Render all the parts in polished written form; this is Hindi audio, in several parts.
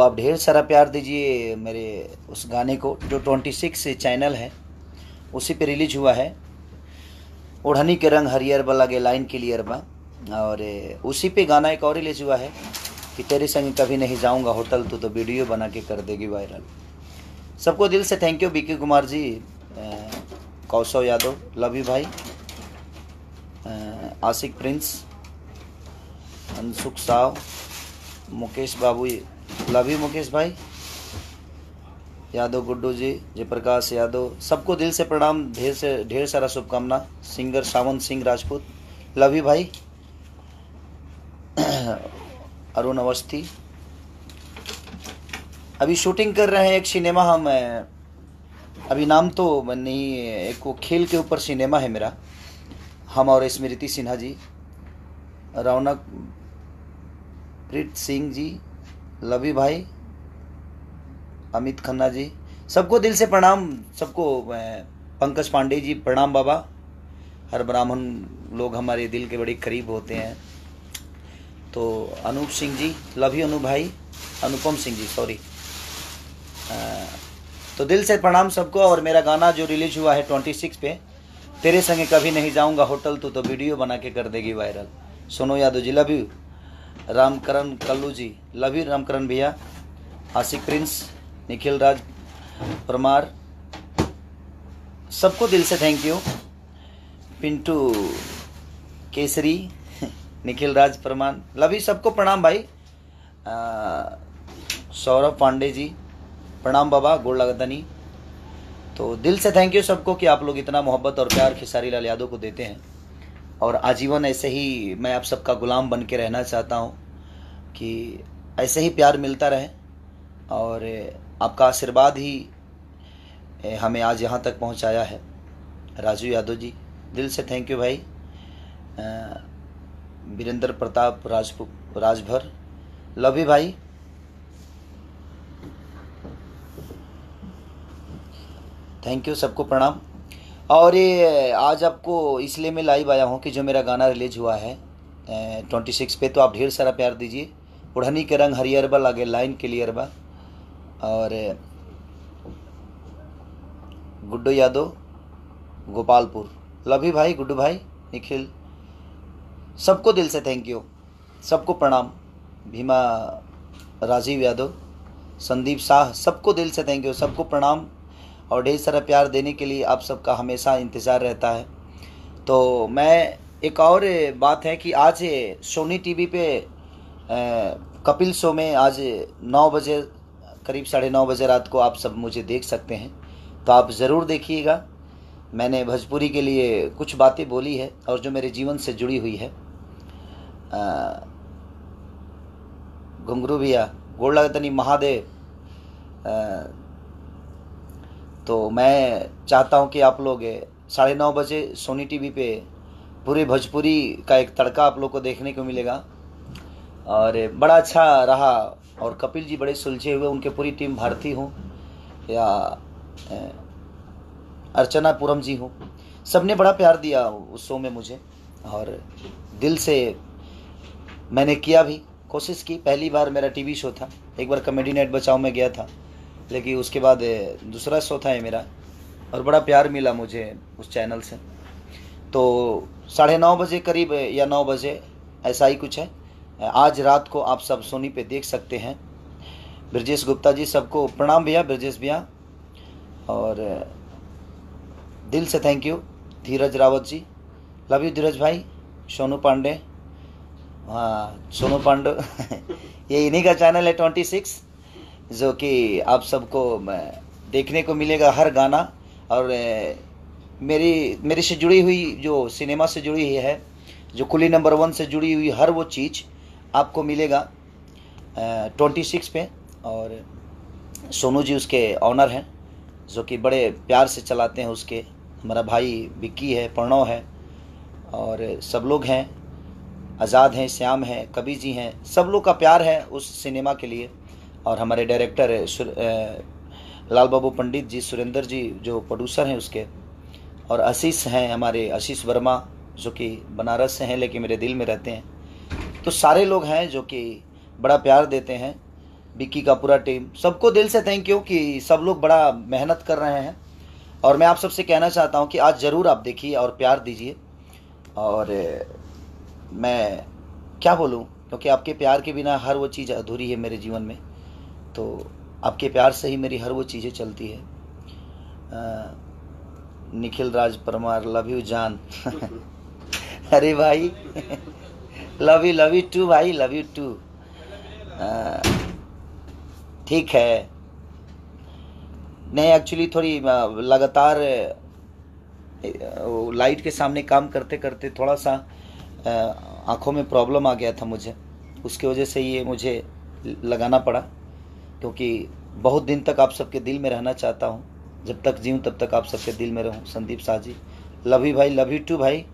आप ढेर सारा प्यार दीजिए मेरे उस गाने को जो 26 चैनल है उसी पे रिलीज हुआ है। ओढ़नी के रंग हरियर बा लगे लाइन क्लियर बा। और उसी पे गाना एक और रिलीज हुआ है कि तेरे संग कभी नहीं जाऊंगा होटल, तू तो वीडियो बना के कर देगी वायरल। सबको दिल से thank you. B K Kumar ji, Kaushav Yadav, love you भाई, आशिक प्रिंस, अनसुख साव, मुकेश बाबू, लव यू मुकेश भाई, यादव गुड्डू जी, जयप्रकाश यादव, सबको दिल से प्रणाम, ढेर सारा शुभकामना। Singer Sawan Singh Rajput, love you भाई। अरुण अवस्थी, अभी शूटिंग कर रहे हैं एक सिनेमा हम, अभी नाम तो नहीं, एक वो खेल के ऊपर सिनेमा है मेरा, हम और स्मृति सिन्हा जी, रौनक प्रीत सिंह जी, लव यू भाई, अमित खन्ना जी, सबको दिल से प्रणाम। सबको पंकज पांडे जी प्रणाम बाबा। हर ब्राह्मण लोग हमारे दिल के बड़े करीब होते हैं। तो अनूप सिंह जी, लव यू अनु भाई, अनुपम सिंह जी सॉरी। तो दिल से प्रणाम सबको। और मेरा गाना जो रिलीज हुआ है 26 पे, तेरे संगे कभी नहीं जाऊंगा होटल, तू तो वीडियो बना के कर देगी viral. Sonu Yadav ji love you. Ramkaran Kallu ji love you Ramkaran भैया। आशिक प्रिंस, निखिल राज परमार, सबको दिल से thank you. Pintu Kesari, Nikhil Raj Parmar, love you, सबको प्रणाम भाई। सौरभ पांडे जी प्रणाम बाबा, गोड़ लगदनी। तो दिल से थैंक यू सबको कि आप लोग इतना मोहब्बत और प्यार खेसारी लाल यादव को देते हैं। और आजीवन ऐसे ही मैं आप सबका गुलाम बन के रहना चाहता हूँ कि ऐसे ही प्यार मिलता रहे। और आपका आशीर्वाद ही हमें आज यहाँ तक पहुँचाया है। राजू यादव जी, दिल से थैंक यू भाई। वीरेंद्र प्रताप राजभर, लव यू भाई। थैंक यू, सबको प्रणाम। और ये आज आपको इसलिए मैं लाइव आया हूँ कि जो मेरा गाना रिलीज हुआ है 26 पे, तो आप ढेर सारा प्यार दीजिए। ओढ़नी के रंग हरियर बा लगे लाइन क्लियर बा। और गुड्डू यादव गोपालपुर, लव यू भाई गुड्डू भाई, निखिल, सबको दिल से थैंक यू, सबको प्रणाम। भीमा राजीव यादव, संदीप शाह, सबको दिल से थैंक यू, सबको प्रणाम। और ढेर सारा प्यार देने के लिए आप सबका हमेशा इंतज़ार रहता है। तो मैं एक और बात है कि आज सोनी टीवी पे कपिल शो में आज 9 बजे, करीब 9:30 बजे रात को आप सब मुझे देख सकते हैं। तो आप ज़रूर देखिएगा। मैंने भोजपुरी के लिए कुछ बातें बोली है और जो मेरे जीवन से जुड़ी हुई है। घुंघरू भैया, गोड़ लगतनी महादेव। तो मैं चाहता हूं कि आप लोग 9:30 बजे सोनी टीवी पे पूरे भोजपुरी का एक तड़का आप लोग को देखने को मिलेगा। और बड़ा अच्छा रहा। और कपिल जी बड़े सुलझे हुए, उनके पूरी टीम भारती हूँ या अर्चना पूरम जी हूँ, सबने बड़ा प्यार दिया उस शो में मुझे। और दिल से मैंने किया भी, कोशिश की। पहली बार मेरा टीवी शो था, एक बार कॉमेडी नाइट बचाओ में गया था, लेकिन उसके बाद दूसरा शो था ये मेरा। और बड़ा प्यार मिला मुझे उस चैनल से। तो 9:30 बजे करीब या 9 बजे ऐसा ही कुछ है, आज रात को आप सब सोनी पे देख सकते हैं। ब्रजेश गुप्ता जी, सबको प्रणाम भैया, ब्रजेश भैया। और दिल से thank you. Dheeraj Rawat ji, love you Dheeraj भाई। सोनू पांडे, हाँ सोनू पांडे ये इन्हीं का चैनल है 26, जो कि आप सबको देखने को मिलेगा हर गाना। और मेरी से जुड़ी हुई, जो सिनेमा से जुड़ी हुई है, जो कुली नंबर 1 से जुड़ी हुई हर वो चीज़ आपको मिलेगा 26 पे। और सोनू जी उसके ऑनर हैं, जो कि बड़े प्यार से चलाते हैं उसके। हमारा भाई विक्की है, प्रणव है, और सब लोग हैं, आज़ाद हैं, श्याम हैं, कवि जी हैं, सब लोग का प्यार है उस सिनेमा के लिए। और हमारे डायरेक्टर लाल बाबू पंडित जी, सुरेंद्र जी जो प्रोड्यूसर हैं उसके, और आशीष हैं, हमारे आशीष वर्मा, जो कि बनारस से हैं लेकिन मेरे दिल में रहते हैं। तो सारे लोग हैं जो कि बड़ा प्यार देते हैं। विक्की का पूरा टीम, सबको दिल से थैंक यू कि सब लोग बड़ा मेहनत कर रहे हैं। और मैं आप सबसे कहना चाहता हूं कि आज ज़रूर आप देखिए और प्यार दीजिए। और मैं क्या बोलूं, क्योंकि आपके प्यार के बिना हर वो चीज़ अधूरी है मेरे जीवन में। तो आपके प्यार से ही मेरी हर वो चीज़ें चलती है। निखिल राज परमार, लव यू जान। अरे भाई लव यू टू भाई, लव यू टू। ठीक है, नहीं एक्चुअली थोड़ी लगातार लाइट के सामने काम करते करते थोड़ा सा आँखों में प्रॉब्लम आ गया था मुझे, उसकी वजह से ये मुझे लगाना पड़ा। क्योंकि बहुत दिन तक आप सबके दिल में रहना चाहता हूँ, जब तक जीऊँ तब तक आप सबके दिल में रहूँ। संदीप शाह जी, लव यू भाई, लव यू टू भाई।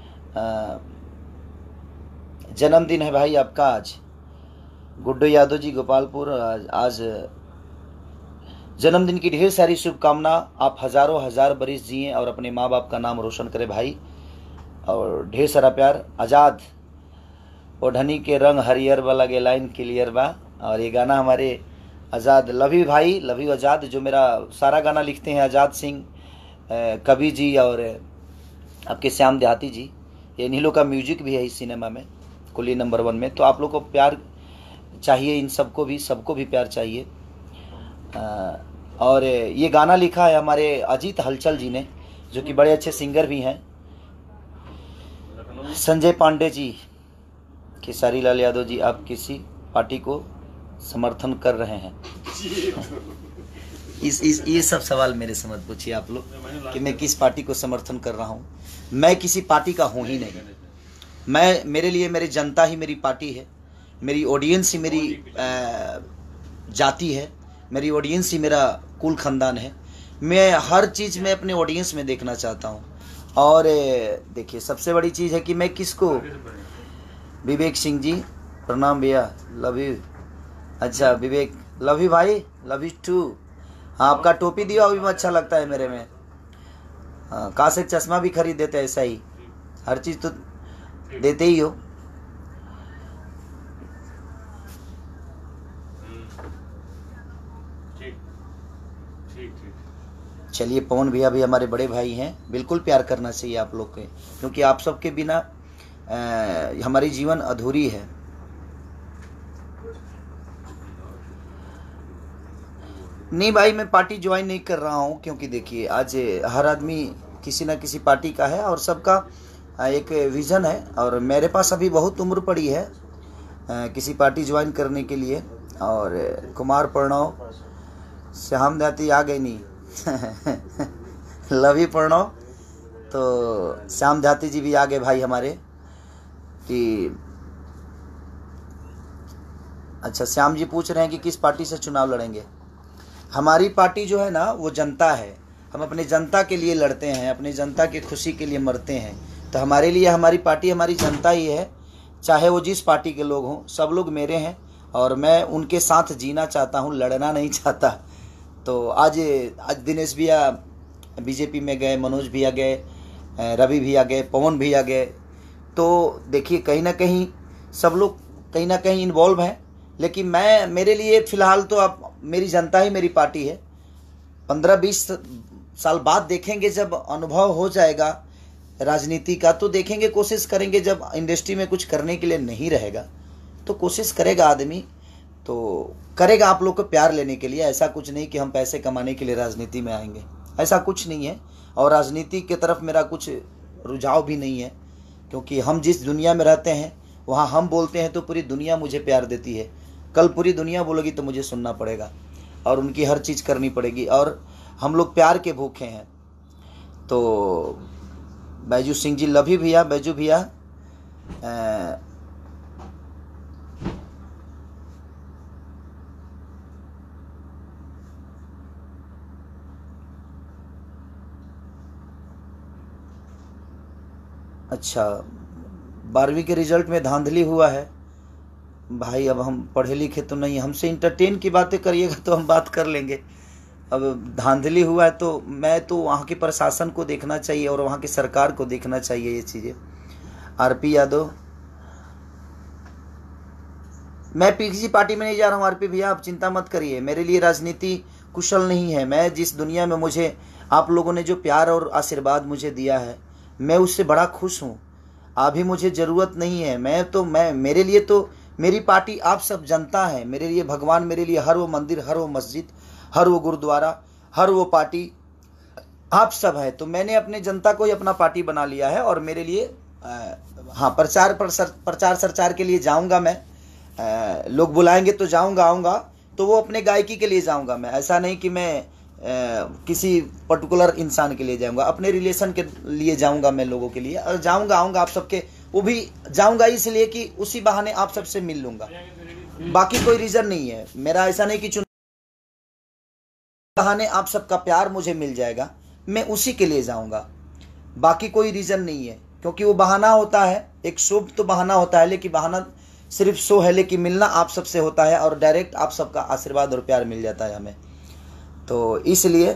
जन्मदिन है भाई आपका आज, गुड्डू यादव जी गोपालपुर। आज जन्मदिन की ढेर सारी शुभकामना। आप हज़ारों हजार बरिस जिए और अपने माँ बाप का नाम रोशन करें भाई, और ढेर सारा प्यार। आज़ाद ओढ़नी के रंग हरियर बा लगे लाइन क्लियर बा, और ये गाना हमारे आज़ाद, लव यू भाई, लव यू आज़ाद, जो मेरा सारा गाना लिखते हैं आज़ाद सिंह कवि जी और आपके श्याम देहाती जी। ये नीलों का म्यूजिक भी है इस सिनेमा में, कुली नंबर 1 में। तो आप लोग को प्यार चाहिए, इन सबको भी प्यार चाहिए। और ये गाना लिखा है हमारे अजीत हलचल जी ने, जो कि बड़े अच्छे सिंगर भी हैं। संजय पांडे जी, खेसारी लाल यादव जी, आप किसी पार्टी को समर्थन कर रहे हैं? ये सब सवाल मेरे से मत पूछिए आप लोग कि मैं किस पार्टी को समर्थन कर रहा हूँ। मैं किसी पार्टी का हूँ ही नहीं। मेरे लिए मेरी जनता ही मेरी पार्टी है, मेरी ऑडियंस ही मेरी जाति है, मेरी ऑडियंस ही मेरा कुल खानदान है। मैं हर चीज़ में अपने ऑडियंस में देखना चाहता हूँ। और देखिए सबसे बड़ी चीज़ है कि मैं किसको, विवेक सिंह जी प्रणाम भैया, लव यू। अच्छा विवेक, लव यू भाई, लव यू टू। हाँ, आपका टोपी दिया अभी अच्छा लगता है मेरे में। हाँ, काश एक चश्मा भी खरीद देते, ऐसा ही हर चीज़ तो देते ही हो। चलिए, पवन भैया भी हमारे बड़े भाई हैं, बिल्कुल प्यार करना चाहिए आप लोग के, क्योंकि आप सबके बिना हमारी जीवन अधूरी है। नहीं भाई, मैं पार्टी ज्वाइन नहीं कर रहा हूँ, क्योंकि देखिए आज हर आदमी किसी ना किसी पार्टी का है और सबका एक विज़न है। और मेरे पास अभी बहुत उम्र पड़ी है किसी पार्टी ज्वाइन करने के लिए। और कुमार प्रणव, श्याम दाती आ गई नहीं। Love you Pranav. तो श्याम दाती जी भी आ गए भाई हमारे कि अच्छा, श्याम जी पूछ रहे हैं कि किस पार्टी से चुनाव लड़ेंगे। हमारी पार्टी जो है ना वो जनता है, हम अपने जनता के लिए लड़ते हैं, अपने जनता की खुशी के लिए मरते हैं। तो हमारे लिए हमारी पार्टी हमारी जनता ही है, चाहे वो जिस पार्टी के लोग हों, सब लोग मेरे हैं और मैं उनके साथ जीना चाहता हूं, लड़ना नहीं चाहता। तो आज दिनेश भैया बीजेपी में गए, मनोज भैया गए, रवि भैया गए, पवन भैया गए। तो देखिए कहीं ना कहीं सब लोग कहीं ना कहीं इन्वॉल्व हैं, लेकिन मेरे लिए फ़िलहाल तो अब मेरी जनता ही मेरी पार्टी है। 15-20 साल बाद देखेंगे, जब अनुभव हो जाएगा राजनीति का, तो देखेंगे, कोशिश करेंगे। जब इंडस्ट्री में कुछ करने के लिए नहीं रहेगा तो कोशिश करेगा आदमी, तो करेगा आप लोग को प्यार लेने के लिए। ऐसा कुछ नहीं कि हम पैसे कमाने के लिए राजनीति में आएंगे, ऐसा कुछ नहीं है। और राजनीति की तरफ मेरा कुछ रुझाव भी नहीं है, क्योंकि हम जिस दुनिया में रहते हैं वहाँ हम बोलते हैं तो पूरी दुनिया मुझे प्यार देती है। कल पूरी दुनिया बोलेगी तो मुझे सुनना पड़ेगा और उनकी हर चीज़ करनी पड़ेगी। और हम लोग प्यार के भूखे हैं। तो बैजू सिंह जी, लव यू भैया, बैजू भैया। अच्छा, 12वीं के रिजल्ट में धांधली हुआ है भाई। अब हम पढ़े लिखे तो नहीं, हमसे इंटरटेन की बातें करिएगा तो हम बात कर लेंगे। अब धांधली हुआ है तो मैं तो वहाँ के प्रशासन को देखना चाहिए और वहाँ की सरकार को देखना चाहिए ये चीज़ें। आरपी यादव, मैं किसी पार्टी में नहीं जा रहा हूँ आरपी भैया, आप चिंता मत करिए। मेरे लिए राजनीति कुशल नहीं है। मैं जिस दुनिया में मुझे आप लोगों ने जो प्यार और आशीर्वाद मुझे दिया है, मैं उससे बड़ा खुश हूँ। अभी मुझे ज़रूरत नहीं है। मैं मेरे लिए तो मेरी पार्टी आप सब जनता है। मेरे लिए भगवान, मेरे लिए हर वो मंदिर, हर वो मस्जिद, हर वो गुरुद्वारा, हर वो पार्टी आप सब है। तो मैंने अपने जनता को ही अपना पार्टी बना लिया है। और मेरे लिए हाँ, प्रचार सरचार के लिए जाऊंगा मैं। लोग बुलाएंगे तो जाऊंगा, आऊँगा तो वो अपने गायकी के लिए जाऊंगा मैं। ऐसा नहीं कि मैं किसी पर्टिकुलर इंसान के लिए जाऊंगा, अपने रिलेशन के लिए जाऊंगा मैं, लोगों के लिए। और जाऊंगा, आऊँगा आप सबके, वो भी जाऊंगा इसलिए कि उसी बहाने आप सबसे मिल लूँगा। बाकी कोई रीज़न नहीं है मेरा। ऐसा नहीं कि चुन बहाने आप सबका प्यार मुझे मिल जाएगा, मैं उसी के लिए जाऊंगा। बाकी कोई रीज़न नहीं है, क्योंकि वो बहाना होता है, एक शुभ तो बहाना होता है, लेकिन बहाना सिर्फ शो है, लेकिन मिलना आप सबसे होता है और डायरेक्ट आप सबका आशीर्वाद और प्यार मिल जाता है हमें। तो इसलिए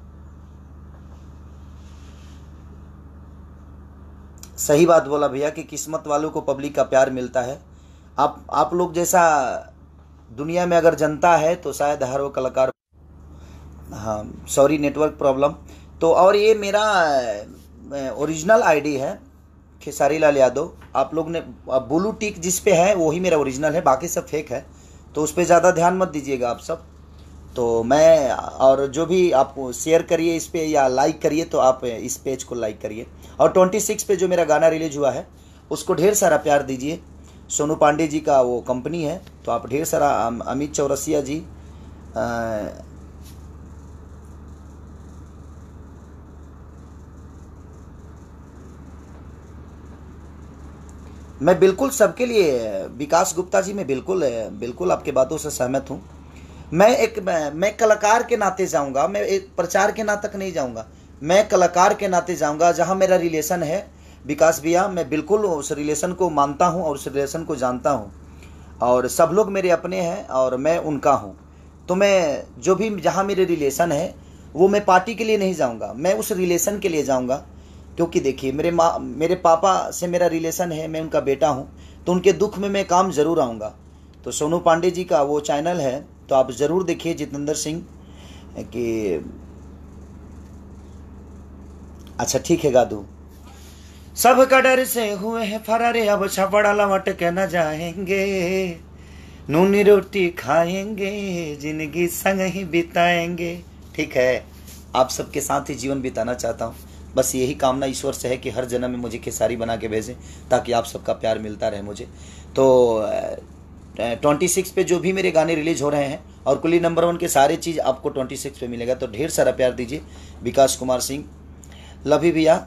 सही बात बोला भैया कि किस्मत वालों को पब्लिक का प्यार मिलता है। आप लोग जैसा दुनिया में अगर जनता है तो शायद हर वो कलाकार, हाँ सॉरी नेटवर्क प्रॉब्लम। तो और ये मेरा ओरिजिनल आईडी है खेसारी लाल यादव। आप लोग ने ब्लू टिक जिस पे है वही मेरा ओरिजिनल है, बाकी सब फेक है, तो उस पर ज़्यादा ध्यान मत दीजिएगा आप सब। तो मैं, और जो भी आप शेयर करिए इस पे या लाइक करिए, तो आप इस पेज को लाइक करिए। और 26 पे जो मेरा गाना रिलीज हुआ है उसको ढेर सारा प्यार दीजिए। सोनू पांडे जी का वो कंपनी है, तो आप ढेर सारा, अमित चौरसिया जी, मैं बिल्कुल सबके लिए, विकास गुप्ता जी, मैं बिल्कुल आपके बातों से सहमत हूँ। मैं कलाकार के नाते जाऊंगा, मैं एक प्रचार के नाते नहीं जाऊंगा, मैं कलाकार के नाते जाऊंगा। जहां मेरा रिलेशन है विकास भैया, मैं बिल्कुल उस रिलेशन को मानता हूं और उस रिलेशन को जानता हूं, और सब लोग मेरे अपने हैं और मैं उनका हूं। तो मैं जो भी जहां मेरे रिलेशन है वो मैं पार्टी के लिए नहीं जाऊंगा, मैं उस रिलेशन के लिए जाऊंगा। क्योंकि देखिए मेरे पापा से मेरा रिलेशन है, मैं उनका बेटा हूं, तो उनके दुख में मैं काम जरूर आऊँगा। तो सोनू पांडे जी का वो चैनल है, तो आप ज़रूर देखिए, जितेंद्र सिंह कि अच्छा ठीक है गा दूँ। सब का डर से हुए हैं फरारे, अब छपड़ा लौट के न जाएंगे, नूनी रोटी खाएंगे, जिंदगी संग ही बिताएंगे। ठीक है, आप सबके साथ ही जीवन बिताना चाहता हूँ। बस यही कामना ईश्वर से है कि हर जन्म में मुझे खेसारी बना के भेजें, ताकि आप सबका प्यार मिलता रहे मुझे। तो 26 पे जो भी मेरे गाने रिलीज हो रहे हैं, और कुली नंबर 1 के सारे चीज़ आपको 26 पे मिलेगा। तो ढेर सारा प्यार दीजिए। विकास कुमार सिंह, लव यू भैया।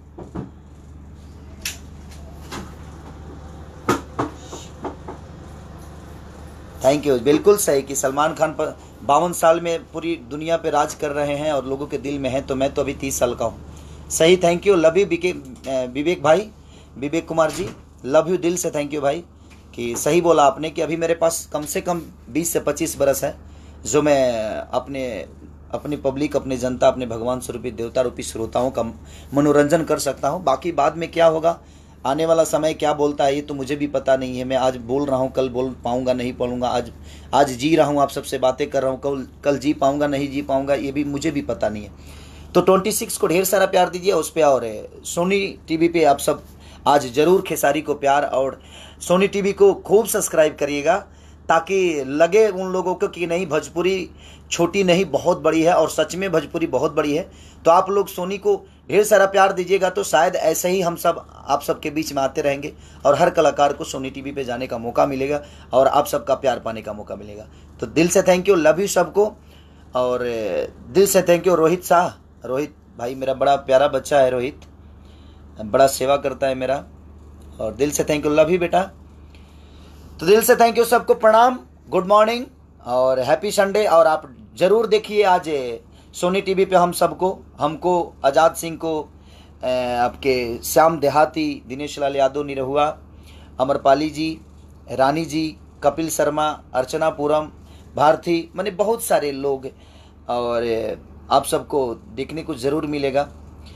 Thank you. बिल्कुल सही कि सलमान खान पर 52 साल में पूरी दुनिया पे राज कर रहे हैं और लोगों के दिल में हैं, तो मैं तो अभी 30 साल का हूँ। सही, thank you, love you Vivek भाई, विवेक कुमार जी, लव यू दिल से। थैंक यू भाई कि सही बोला आपने कि अभी मेरे पास कम से कम 20 से 25 बरस है, जो मैं अपनी पब्लिक, अपने जनता, अपने भगवान स्वरूपी, देवता रूपी श्रोताओं का मनोरंजन कर सकता हूँ। बाकी बाद में क्या होगा, आने वाला समय क्या बोलता है, ये तो मुझे भी पता नहीं है। मैं आज बोल रहा हूँ, कल बोल पाऊँगा नहीं पाऊँगा। आज जी रहा हूँ, आप सबसे बातें कर रहा हूँ, कल जी पाऊँगा नहीं जी पाऊँगा, ये भी मुझे भी पता नहीं है। तो 26 को ढेर सारा प्यार दीजिए उस पर। और सोनी टीवी पे आप सब आज ज़रूर खेसारी को प्यार, और सोनी टीवी को खूब सब्सक्राइब करिएगा, ताकि लगे उन लोगों को कि नहीं, भोजपुरी छोटी नहीं बहुत बड़ी है, और सच में भोजपुरी बहुत बड़ी है। तो आप लोग सोनी को ढेर सारा प्यार दीजिएगा, तो शायद ऐसे ही हम सब आप सबके बीच में आते रहेंगे, और हर कलाकार को सोनी टीवी पे जाने का मौका मिलेगा, और आप सबका प्यार पाने का मौका मिलेगा। तो दिल से थैंक यू, लव यू सबको। और दिल से थैंक यू रोहित शाह, रोहित भाई मेरा बड़ा प्यारा बच्चा है, रोहित बड़ा सेवा करता है मेरा, और दिल से थैंक यू, लव यू बेटा। तो दिल से थैंक यू सबको, प्रणाम, गुड मॉर्निंग और हैप्पी संडे। और आप ज़रूर देखिए आज सोनी टीवी पे हमको आज़ाद सिंह को, आपके श्याम देहाती, दिनेश लाल यादव निरहुआ, अमरपाली जी, रानी जी, कपिल शर्मा, अर्चना पूरम, भारती, माने बहुत सारे लोग, और आप सबको देखने को ज़रूर मिलेगा।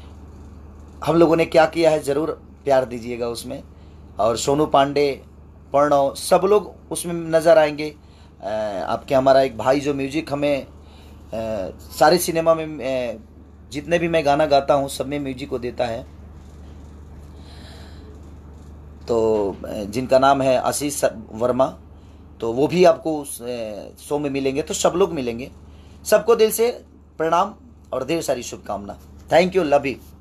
हम लोगों ने क्या किया है, ज़रूर प्यार दीजिएगा उसमें। और सोनू पांडे प्रणव, सब लोग उसमें नज़र आएंगे। आपके हमारा एक भाई जो म्यूजिक हमें सारे सिनेमा में जितने भी मैं गाना गाता हूँ सब में म्यूजिक को देता है, तो जिनका नाम है आशीष वर्मा, तो वो भी आपको उस शो में मिलेंगे। तो सब लोग मिलेंगे। सबको दिल से प्रणाम और ढेर सारी शुभकामना। Thank you, love you.